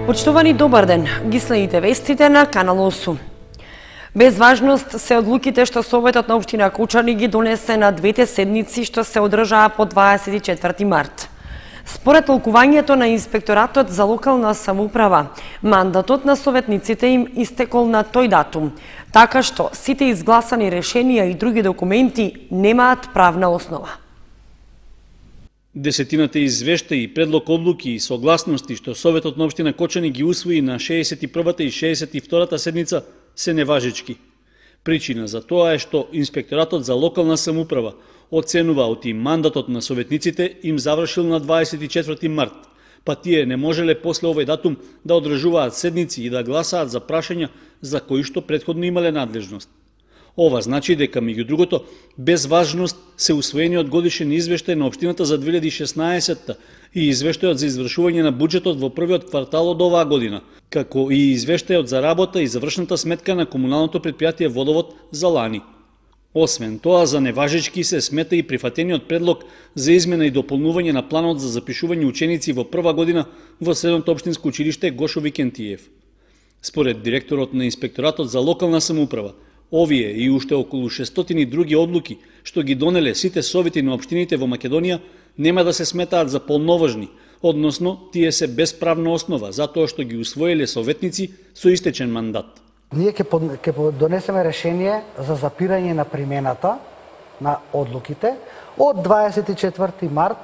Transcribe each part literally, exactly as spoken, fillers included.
Почитувани, добар ден. Ги следите вестите на Канал осум. Без важност се одлуките што Советот на општина Кучани ги донесе на двете седници што се одржаа по дваесет и четврти март. Според толкувањето на Инспекторатот за локална самоуправа, мандатот на советниците им истекол на тој датум, така што сите изгласани решенија и други документи немаат правна основа. Десетината извештаи, предлог одлуки и согласности што Советот на општина Кочани ги усвои на шеесет и првата и шеесет и втората седница се неважечки. Причина за тоа е што Инспекторатот за локална самоуправа оценува оти мандатот на советниците им завршил на дваесет и четврти март, па тие не можеле после овој датум да одржуваат седници и да гласаат за прашања за кои што претходно имале надлежност. Ова значи дека, меѓу другото, без важност се усвоениот годишен извештај на општината за две илјади и шеснаесетта и извештајот за извршување на буџетот во првиот квартал од оваа година, како и извештајот за работа и завршната сметка на комуналното претпријатие Водовод за лани. Освен тоа, за неважечки се смета и прифатениот предлог за измена и дополнување на планот за запишување ученици во прва година во Средното општинско училиште Гошо Викентиев. Според директорот на Инспекторатот за локална самоуправа, овие и уште околу шестстотини други одлуки што ги донеле сите совети на општините во Македонија нема да се сметаат за полноважни, односно тие се без правна основа затоа што ги усвоиле советници со истечен мандат. Ние ќе донесеме решение за запирање на примената на одлуките од дваесет и четврти март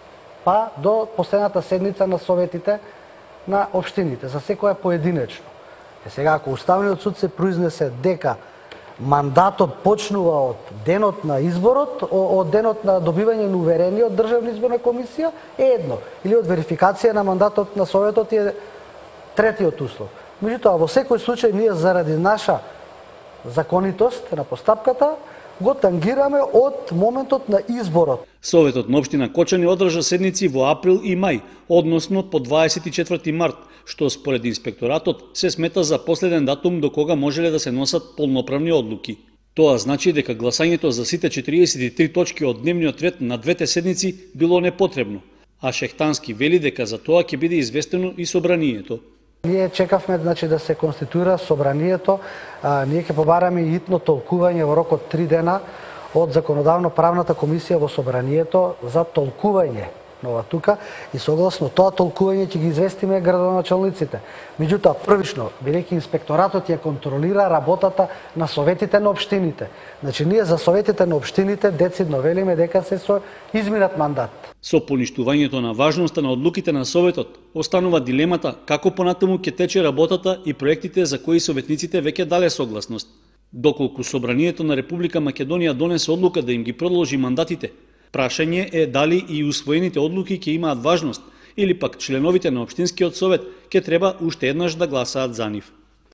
па до последната седница на советите на општините, за секоја поединечно. Е сега, ако Уставниот суд се произнесе дека мандатот почнува од денот на изборот, од денот на добивање на уверение од Државна изборна комисија, е едно. Или од верификација на мандатот на Советот е третиот услов. Меѓутоа, во секој случај, ние заради наша законитост на постапката, го тангираме од моментот на изборот. Советот на општина Кочани одржа седници во април и мај, односно по дваесет и четврти март, што според Инспекторатот се смета за последен датум до кога можеле да се носат полноправни одлуки. Тоа значи дека гласањето за сите четириесет и три точки од дневниот ред на двете седници било непотребно, а Шехтански вели дека за тоа ќе биде известено и собранието. Ние чекавме, значи, да се конституира собранието, а, ние ќе побараме и итно толкување во рок од три дена од Законодавно-правната комисија во собранието за толкување нова тука и согласно тоа толкување ќе ги известиме градоначалниците. Меѓутоа, првично, бидејќи Инспекторатот ја контролира работата на советите на општините. Значи, ние за советите на општините децидно велиме дека се со изминат мандат. Со поништувањето на важноста на одлуките на Советот, останува дилемата како понатаму ќе тече работата и проектите за кои советниците веќе дале согласност. Доколку Собранието на Република Македонија донесе одлука да им ги продолжи мандатите, прашање е дали и усвоените одлуки ќе имаат важност или пак членовите на Општинскиот совет ќе треба уште еднаш да гласаат за нив.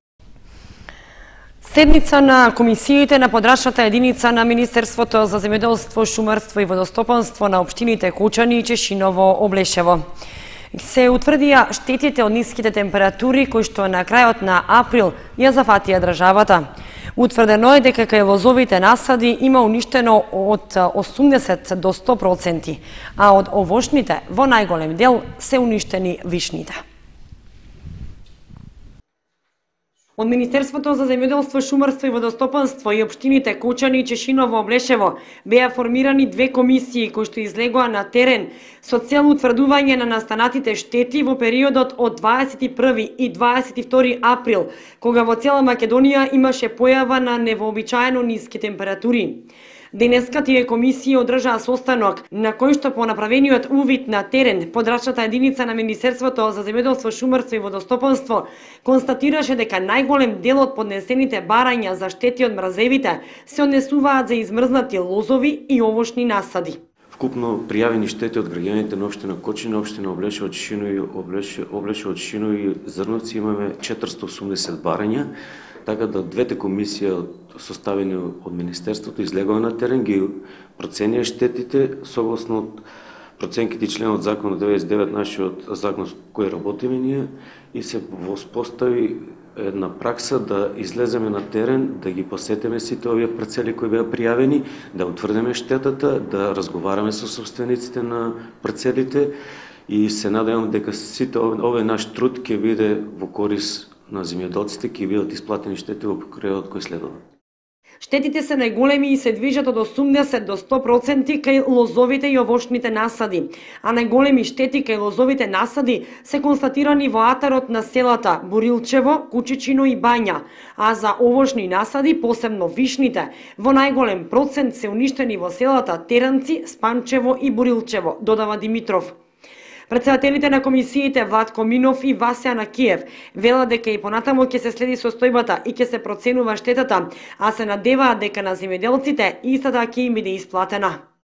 Седница на комисиите на подрачната единица на Министерството за земјоделство, шумарство и водостопанство на општините Кучани и Чешиново Облешево. Се утврдија штетите од ниските температури кои што на крајот на април ја зафатија државата. Утврдено е дека кај лозовите насади има уништено од осумдесет до сто проценти, а од овошните во најголем дел се уништени вишните. Од Министерството за земјоделство, шумарство и водостопанство и општините Кучани и Чешиново Облешево беа формирани две комисии кои што излегоа на терен со цел утврдување на настанатите штети во периодот од дваесет и први и дваесет и втори април, кога во цела Македонија имаше појава на невообичаено ниски температури. Денеска тие комисии одржаа состанок на кој што по направениот увид на терен подрачната единица на Министерството за земјоделство, шумарство и водостопанство констатираше дека најголем дел од поднесените барања за штети од мразевите се однесуваат за измрзнати лозови и овошни насади. Вкупно пријавени штети од граѓаните на општина Кочани, општина Облешево, Чешиново и Облешево, Чешиново и Зрновци имаме четиристотини и осумдесет барања, така да двете комисии составени од Министерството излегоа на терен, ги проценија штетите согласно од проценките членот закон деветдесет и девет нашиот закон кој работиме ние и се воспостави една пракса да излеземе на терен, да ги посетиме сите овие парцели кои беа пријавени, да утврдиме штетата, да разговараме со собствениците на парцелите и се надевам дека сите овој наш труд ќе биде во корис на земјоделците, ќе бидат исплатени штети во периодот кој следува. Штетите се најголеми и се движат од осумдесет до сто проценти кај лозовите и овошните насади, а најголеми штети кај лозовите насади се констатирани во атарот на селата Бурилчево, Кучичино и Бања, а за овошни насади, посебно вишните, во најголем процент се уништени во селата Теранци, Спанчево и Бурилчево, додава Димитров. Претседателите на комисиите Владко Минов и Васе Анакиев велат дека и понатамо ќе се следи состојбата и ќе се проценува штетата, а се надеваат дека на земјоделците истата ќе им биде исплатена.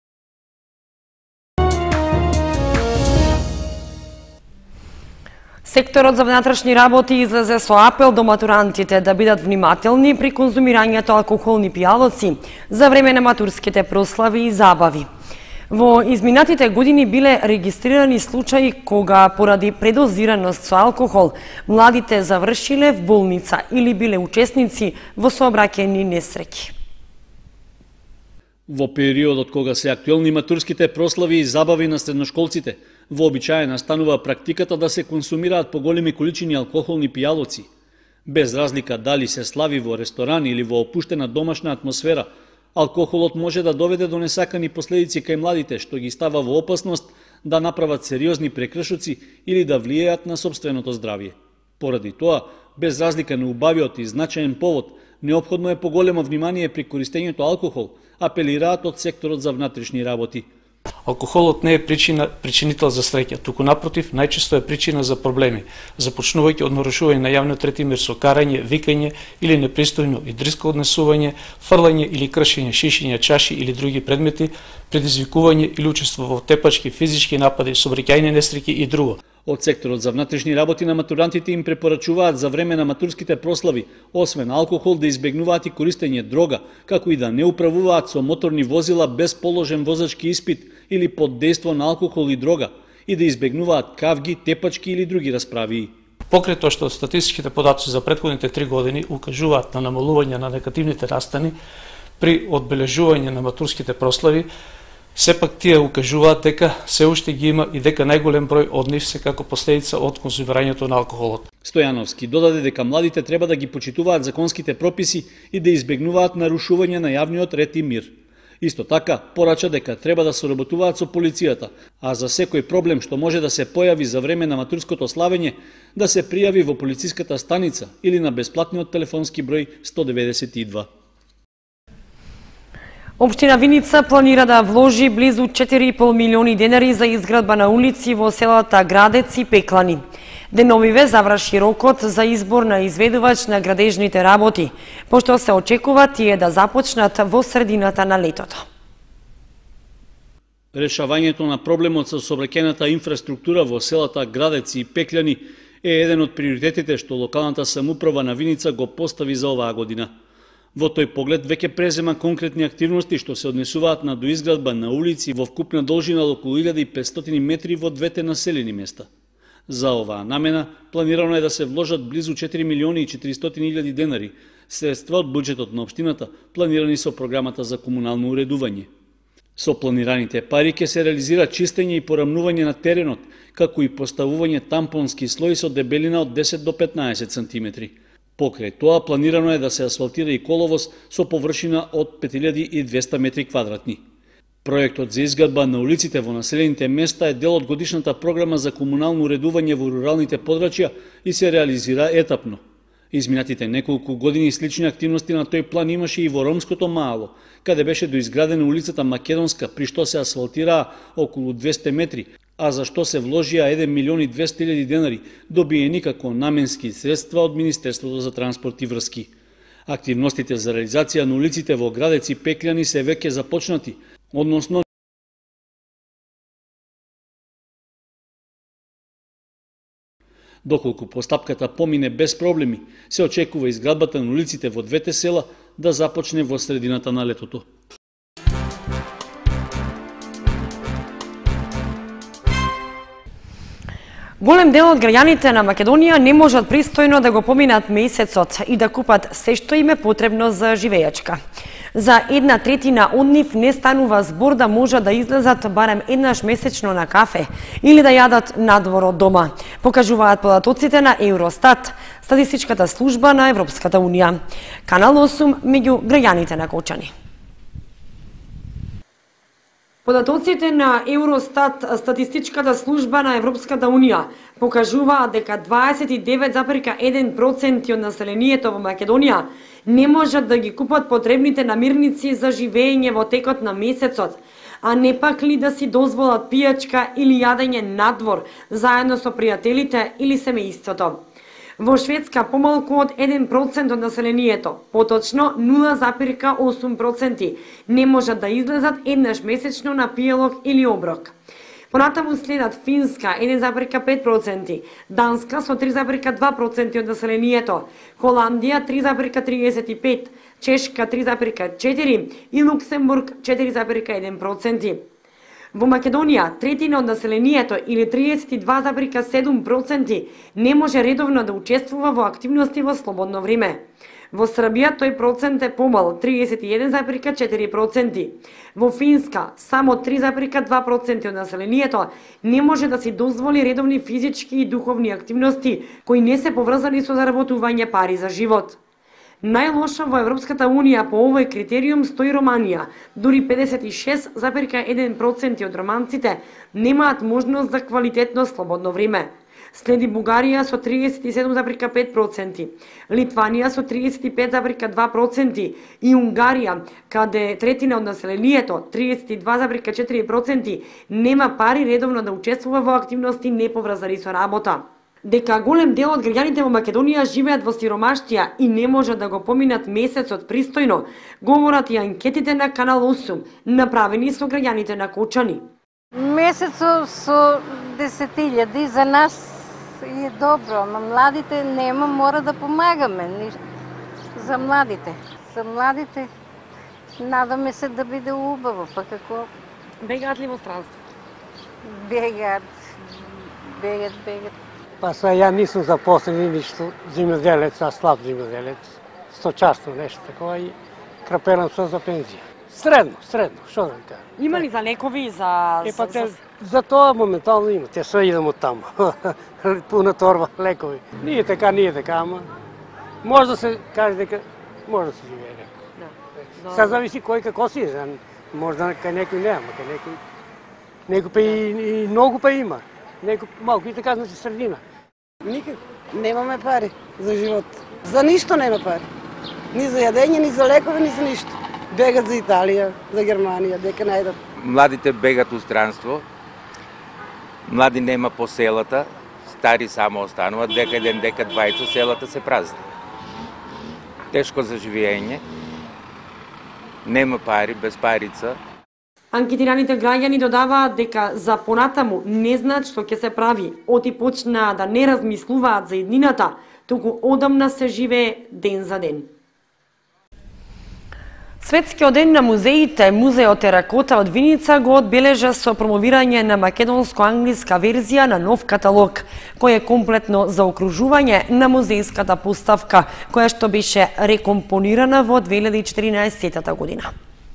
Секторот за внатрешни работи излезе со апел до матурантите да бидат внимателни при конзумирањето алкохолни пијалоци за време на матурските прослави и забави. Во изминатите години биле регистрирани случаи кога поради предозираност со алкохол младите завршиле в болница или биле учесници во сообраќајни несреќи. Во периодот кога се актуелни матурските прослави и забави на средношколците, вообичаена станува практиката да се консумираат поголеми количини алкохолни пијалоци. Без разлика дали се слави во ресторан или во опуштена домашна атмосфера, алкохолот може да доведе до несакани последици кај младите, што ги става во опасност да направат сериозни прекршоци или да влијаат на сопственото здравје. Поради тоа, без разлика на убавиот и значаен повод, неопходно е поголемо внимание при користењето алкохол, апелираат од секторот за внатрешни работи. Алкохолот не е причина, причинител за среќа, туку напротив, најчесто е причина за проблеми, започнувајќи од нарушување на јавниот ред и мир со карање, викање или непристојно и дрско однесување, фрлање или кршење шишиња, чаши или други предмети, предизвикување или учество во тепачки, физички напади, сообраќајни несреќи и друго. Од секторот за внатрешни работи на матурантите им препорачуваат за време на матурските прослави, освен алкохол, да избегнуваат и користење дрога, како и да не управуваат со моторни возила без положен возачки испит или под дејство на алкохол и дрога, и да избегнуваат кавги, тепачки или други расправии. Покрај тоа што статистичките податоци за претходните три години укажуваат на намалување на негативните настани при одбележување на матурските прослави, сепак тие укажуваат дека се уште ги има и дека најголем број од нив се како последица од конзумирањето на алкохолот. Стојановски додаде дека младите треба да ги почитуваат законските прописи и да избегнуваат нарушување на јавниот ред и мир. Исто така, порача дека треба да соработуваат со полицијата, а за секој проблем што може да се појави за време на матурското славење, да се пријави во полициската станица или на бесплатниот телефонски број сто деветдесет и два. Општина Виница планира да вложи близу четири и пол милиони денари за изградба на улици во селата Градец и Пеклани. Деновиве заврши рокот за избор на изведувач на градежните работи, пошто се очекува тие да започнат во средината на летото. Решавањето на проблемот со сообраќајната инфраструктура во селата Градец и Пеклани е еден од приоритетите што локалната самоуправа на Виница го постави за оваа година. Во тој поглед веќе презема конкретни активности што се однесуваат на доизградба на улици во вкупна должина од околу илјада и петстотини метри во двете населени места. За оваа намена планирано е да се вложат близу четири милиони и четиристотини илјади денари, средства од буџетот на општината, планирани со програмата за комунално уредување. Со планираните пари ќе се реализира чистење и порамнување на теренот, како и поставување тампонски слој со дебелина од десет до петнаесет сантиметри. Покрај тоа планирано е да се асфалтира и коловоз со површина од пет илјади и двесте метри квадратни. Проектот за изградба на улиците во населените места е дел од годишната програма за комунално уредување во руралните подрачја и се реализира етапно. Изминатите неколку години слични активности на тој план имаше и во Ромското мало, каде беше доизградена улицата Македонска, при што се асфалтираа околу двесте метри, а за што се вложија еден милион и двесте илјади денари, добиени како наменски средства од Министерството за транспорт и врски. Активностите за реализација на улиците во Градец и Пеклани се веќе започнати, односно доколку постапката помине без проблеми, се очекува изградбата на улиците во двете села да започне во средината на летото. Голем дел од граѓаните на Македонија не можат пристојно да го поминат месецот и да купат се што им е потребно за живејачка. За една третина од нив не станува збор да може да излезат барем еднаш месечно на кафе или да јадат надвор од дома, покажуваат податоците на Евростат, статистичката служба на Европската унија. Канал осум меѓу граѓаните на Кочани. Податоците на Евростат, статистичката служба на Европската унија, покажуваат дека дваесет и девет зарез еден процент од населението во Македонија не можат да ги купат потребните намирници за живење во текот на месецот, а не пак ли да си дозволат пијачка или јадење надвор заедно со пријателите или семејството. Во Шведска помалку од еден процент од населението, поточно нула зарез осум проценти, не можат да излезат еднаш месечно на пијалок или оброк. Понатаму следат Финска еден зарез пет проценти, Данска со три зарез два проценти од населението, Холандија три зарез триесет и пет, Чешка три зарез четири и Луксембург четири зарез еден проценти. Во Македонија, третина од населението или триесет и два зарез седум проценти не може редовно да учествува во активности во слободно време. Во Србија тој процент е помал, триесет и еден зарез четири проценти. Во Финска, само три зарез два проценти од населението не може да си дозволи редовни физички и духовни активности кои не се поврзани со заработување пари за живот. Најлоша во Европската унија по овој критериум стои Романија. Дури педесет и шест зарез еден процент од романците немаат можност за квалитетно слободно време. Следи Бугарија со триесет и седум зарез пет проценти, Литванија со триесет и пет зарез два проценти и Унгарија, каде третина од населението, триесет и два зарез четири проценти, нема пари редовно да учествува во активности не поврзани со работа. Дека голем дел од граѓаните во Македонија живеат во сиромаштија и не можат да го поминат месецот пристојно, говорат и анкетите на Канал осум, направени со граѓаните на Кочани. Месецот со десет илјади за нас е добро, ама младите нема, мора да помагаме за младите. За младите надаме се да биде убаво, па како... Бегаат ли во странство? Бегаат, бегат, бегат. Па са, ја нисам запослен ништо, земјоделец, а слаб земјоделец, сточарство, нешто такова и крапелам се за пензија. Средно, средно, што да кажам. Има ли за лекови, за... Е, па те, за тоа моментално има, те се идам од таму, пуна торба лекови. Ние така, ние така, ама може да се каже дека може да се живее некој. Да. Сега зависи кој како си, може да кај некој не, ама кај некој, некој па и, и многу па има. Некој малку и така, значи средина. Никако. Немаме пари за живот. За ништо нема пари. Ни за јадење, ни за лекови, ни за ништо. Бегат за Италија, за Германија, дека најдат. Младите бегат у странство. Млади нема по селата, стари само остануваат, дека еден, дека двајца, селата се празни. Тешко за живење. Нема пари, без парица. Анкетираните граѓани додаваат дека за понатаму не знаат што ќе се прави, оти почнаа да не размислуваат за иднината, туку одамна се живее ден за ден. Светскиот ден на музеите, Музеот Теракота од Виница го одбележа со промовирање на македонско-англиска верзија на нов каталог, кој е комплетно заокружување на музејската поставка, која што беше рекомпонирана во две илјади и четиринаесетта година.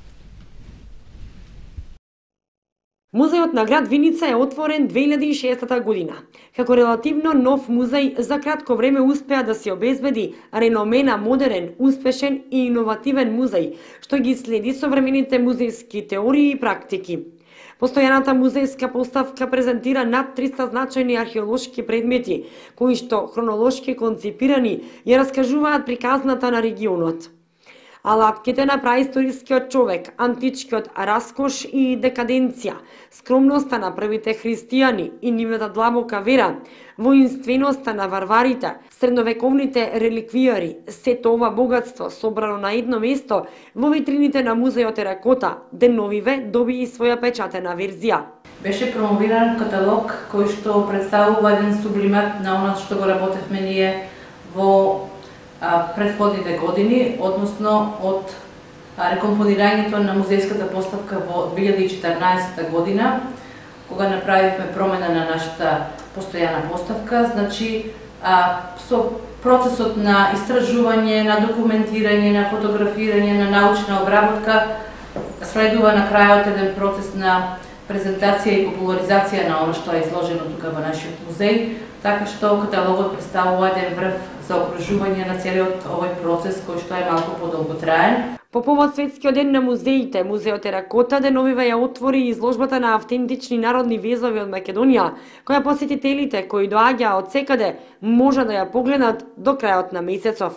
Музеот на град Виница е отворен две илјади и шестта година. Како релативно нов музеј, за кратко време успеа да се обезбеди реномена модерен, успешен и иновативен музеј, што ги следи современите музејски теории и практики. Постојаната музејска поставка презентира над триста значајни археолошки предмети, кои што хронолошки конципирани ја раскажуваат приказната на регионот. Алатките на праисторискиот човек, античкиот раскош и декаденција, скромноста на првите христијани и нивната длабока вера, воинственоста на варварите, средновековните реликвијари, сето ова богатство собрано на едно место во витрините на Музеот Теракота, деновиве доби и своја печатена верзија. Беше промовиран каталог кој што представува еден сублимат на она што го работевме ние во предходните години, односно од рекомпонирањето на музејската поставка во две илјади и четрнаесетта година, кога направивме промена на нашата постојана поставка, значи а, со процесот на истражување, на документирање, на фотографирање, на научна обработка, следува на крајот еден процес на презентација и популаризација на оно што е изложено тука во нашиот музеј, така што каталогот представува еден врв за окружување на целиот овој процес кој што е малку подолготраен. По повод Светскиот ден на музеите, Музеот Теракота деновива ја отвори изложбата на автентични народни везови од Македонија, која посетителите кои доаѓаа од секаде може да ја погледнат до крајот на месецов.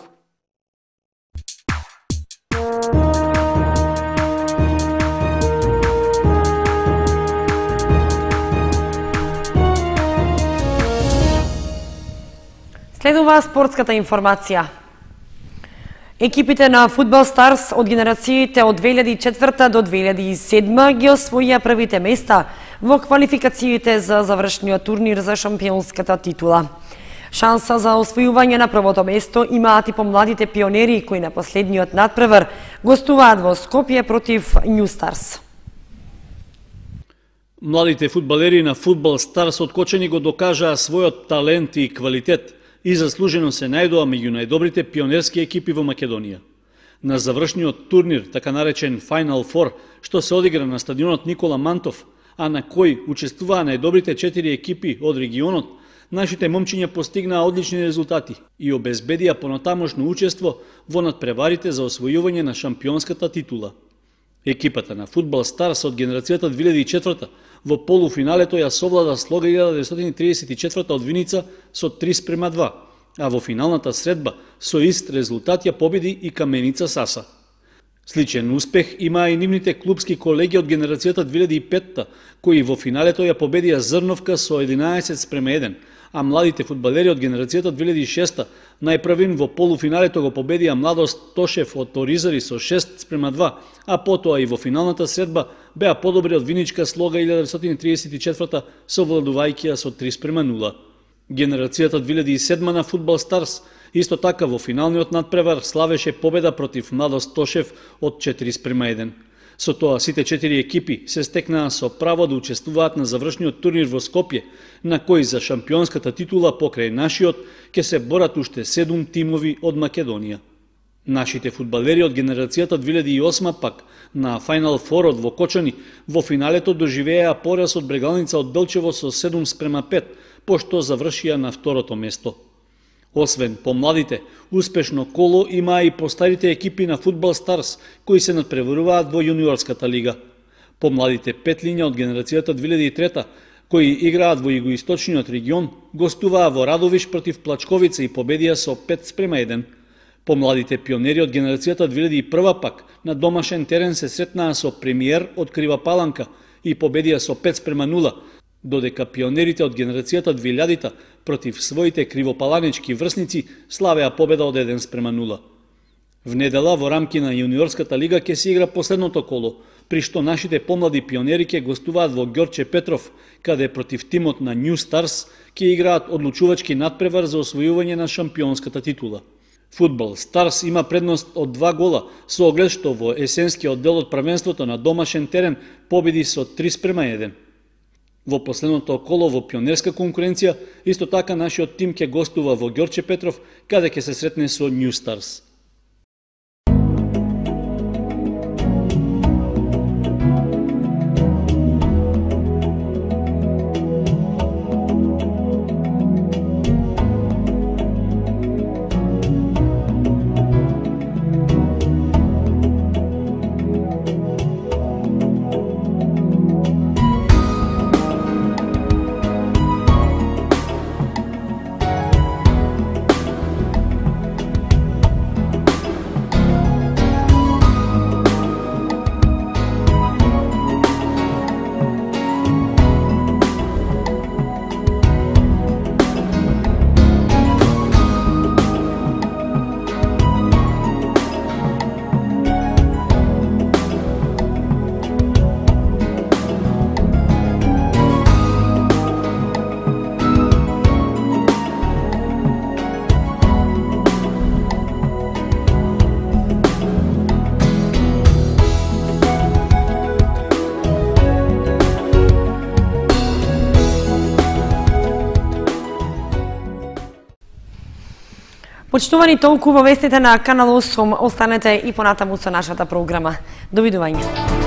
Следува спортската информација. Екипите на Фудбал Старс од генерациите од две илјади и четврта до две илјади и седма ги освоија првите места во квалификациите за завршниот турнир за шампионската титула. Шанса за освојување на првото место имаат и помладите пионери кои на последниот надпревар гостуваат во Скопје против Нью Старс. Младите фудбалери на Фудбал Старс од Кочани го докажаа својот талент и квалитет и заслужено се најдоа меѓу најдобрите пионерски екипи во Македонија. На завршниот турнир, така наречен Final Four, што се одигра на стадионот Никола Мантов, а на кој учествуваа најдобрите четири екипи од регионот, нашите момчиња постигнаа одлични резултати и обезбедија понатамошно учество во надпреварите за освојување на шампионската титула. Екипата на Фудбал Старс од генерацијата две илјади и четврта во полуфиналето ја совлада Слога илјада деветстотини триесет и четврта од Виница со три спрема два, а во финалната средба со ист резултат ја победи и Каменица Саса. Сличен успех имаа и нивните клубски колеги од генерацијата две илјади и петта, кои во финалето ја победија Зрновка со единаесет спрема еден, а младите фудбалери од генерацијата две илјади и шеста најпрвин во полуфиналето го победија Младост Тошев од Оризари со шест спрема два, а потоа и во финалната средба беа подобри од Виничка Слога илјада деветстотини триесет и четврта совладувајќи ја со три спрема нула. Генерацијата две илјади и седма на Фудбал Старс исто така во финалниот надпревар славеше победа против Младост Тошев од четири спрема еден. Со тоа сите четири екипи се стекнаа со право да учествуваат на завршниот турнир во Скопје, на кој за шампионската титула покрај нашиот ќе се борат уште седум тимови од Македонија. Нашите фудбалери од генерацијата две илјади и осма пак на Final Four во Кочани во финалето доживеа пораз од Брегалница од Белчево со седум спрема пет, пошто завршија на второто место. Освен помладите, успешно коло имаа и постарите екипи на Фудбал Старс, кои се надпреваруваат во јуниорската лига. Помладите петлиња од генерацијата две илјади и трета, кои играат во југоисточниот регион, гостуваа во Радовиш против Плачковица и победија со пет спрема еден. Помладите пионери од генерацијата две илјади и прва пак на домашен терен се сретнаа со Премиер од Крива Паланка и победија со пет спрема нула, додека пионерите од генерацијата две илјадита против своите кривопаланечки врсници славеа победа од еден спрема нула. В недела во рамки на јуниорската лига ќе се игра последното коло, при што нашите помлади пионери ќе гостуваат во Ѓорче Петров, каде против тимот на Нью Старс ќе играат одлучувачки надпревар за освојување на шампионската титула. Фудбал Старс има предност од два гола, со оглед што во есенскиот дел од првенството на домашен терен победи со три спрема еден. Во последното коло во пионерска конкуренција, исто така нашиот тим ќе гостува во Ѓорче Петров, каде ќе се сретне со Нью Старс. Почитувани толку во вестите на Канал осум, останете и понатаму со нашата програма. Довидување.